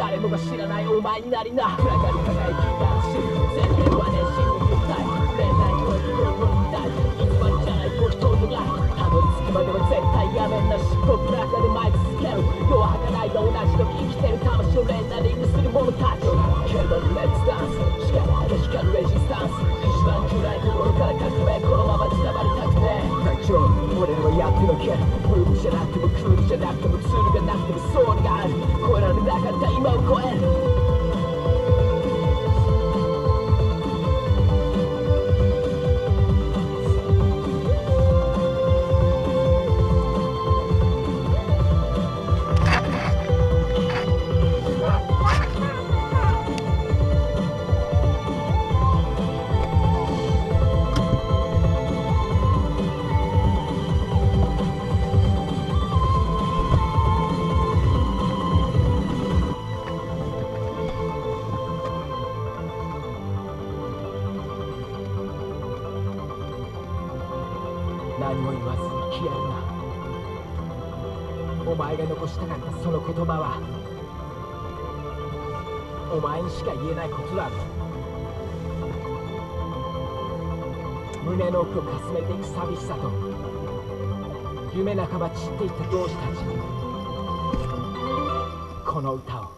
誰もが知らないお前になりな。暗がり輝きが走る全部は熱心に言ったい。恋愛の心を見たい。一番じゃないことのない。たどり着くまでは絶対やめんなし。僕の中で舞い続ける。夜は儚いと同じ時生きてる魂をレンダリングする者たち。けどレッツダンス。力が光るレジスタンス。一番暗いところから革命。このまま伝わりたくて。大丈夫。俺らはやってのける。ブームじゃなくてもクールじゃなくてもツールがなくてもソウルがある。超えられなかった今を超える。何も言わずに消えるな。お前が残したかったその言葉はお前にしか言えないことだろう。胸の奥をかすめていく寂しさと夢半ば散っていった同志たちにこの歌を